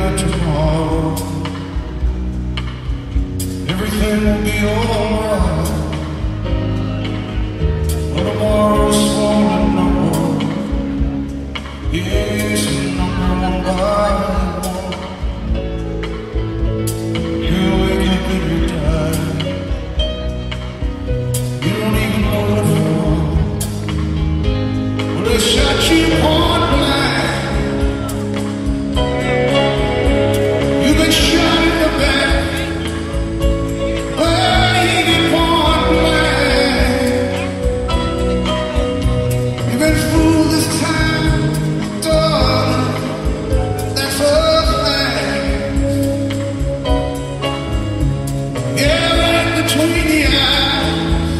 that tomorrow everything will be alright. But tomorrow's falling number, yes, the number one by one. You'll wake up and you die. You don't even know what for. Well, they shot you point blank. You've been shot in the back. Baby, point blank. You've been fooled this time, darling. That's a fact. Yeah, right between the eyes.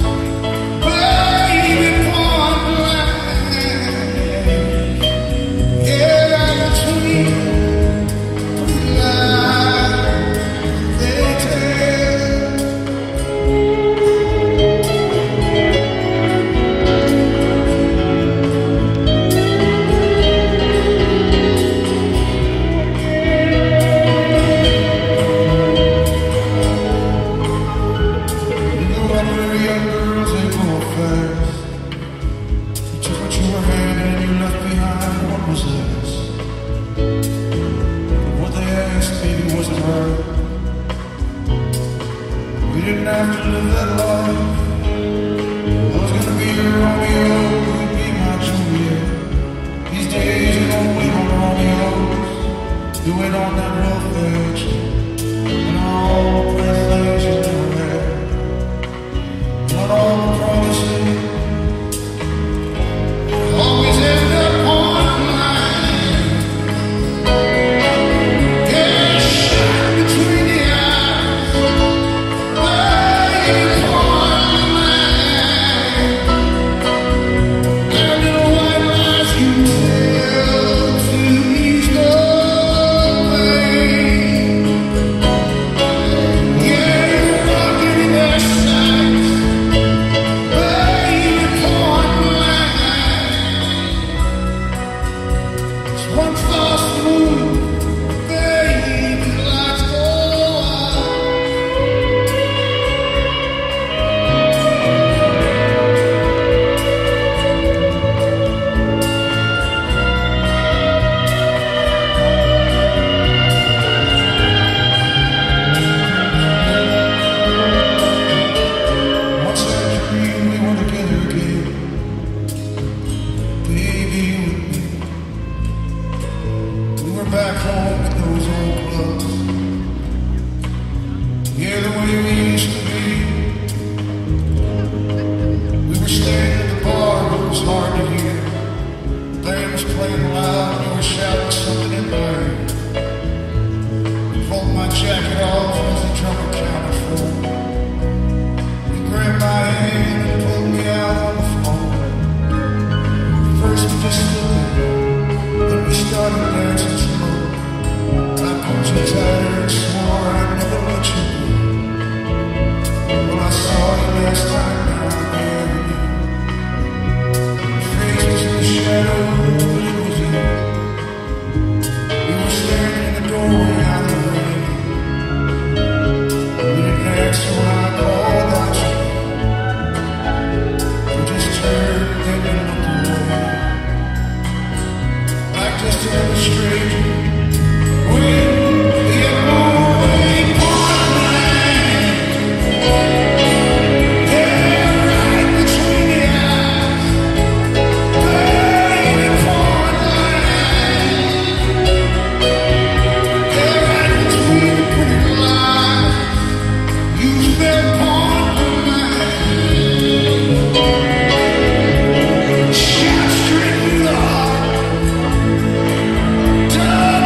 Baby, point blank. Yeah, right between the lies they tell. You know how very young girls, they go fast. You took what you were handed and you left behind what was theirs. But what they asked, baby, wasn't right. We didn't have to live that life. I was gonna be your Romeo, you'd be my Juliet. These days you don't wait on Romeos, you wait on that rough edge. And all the pretty things you never had. Not all the promises always end up on line. Yeah, shot between the eyes. Baby, point blank. There little white lies you tell to ease the pain. Yeah, you're walking in their sights. Baby, point blank. It's one false move, baby, the lights go out. Once that dream we were together again, baby, with me. We were back home with those old clubs. Yeah, the way we used to be. We were staying at the bar, but it was hard to hear. The band was playing loud, and we were shouting something in my ear. I pulled my jacket off as the drummer counted four. He grabbed my hand and pulled me out on the floor. First we just stood there, then we started dancing slow. I pulled you tighter and swore I'd never let you go. When I saw you last time down there, your face was in the shadow, but it was you. We were standing in the doorway out of the rain. We didn't answer when I called out you. We just turned and we looked away. Like just another stranger. When we had moved away, point blank. Yeah, right between the eyes. Baby, point blank. Yeah, right between the pretty lines. You spent point blank. Shot straight through the heart. Done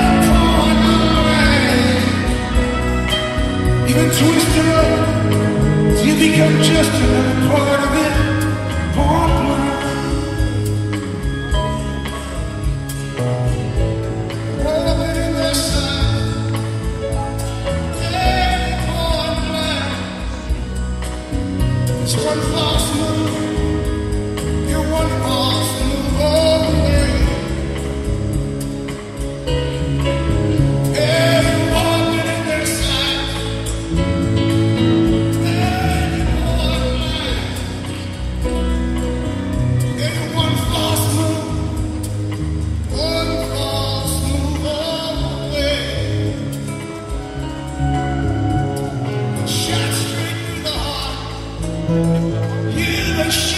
shit.